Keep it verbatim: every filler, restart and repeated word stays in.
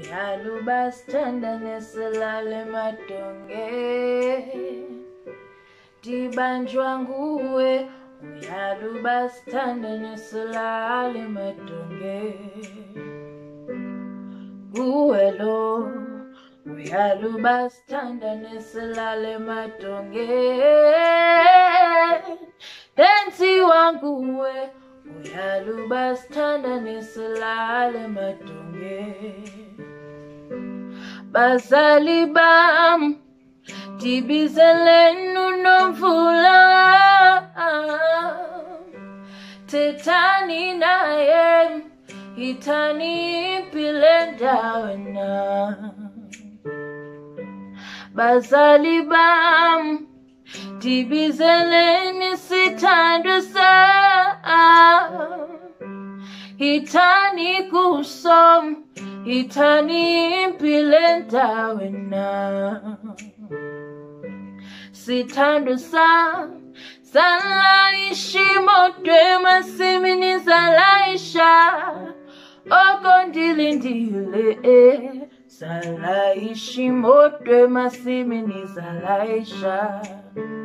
uyalubastanda nesilale madonge dibanjwa nguwe uyalubastanda nesilale madonge nguwe lo uyalubastanda nesilale madonge densi wanguwe uyalubastanda nesilale madonge bazali bam dibizelenu nomvula tetani naye itani pilendawena bazali bam dibizeleni sitandusa itani kusom itani pilendawena sitandusa salaishi modwe masimini salaisha okondilindile salaishi modwe masimini salaisha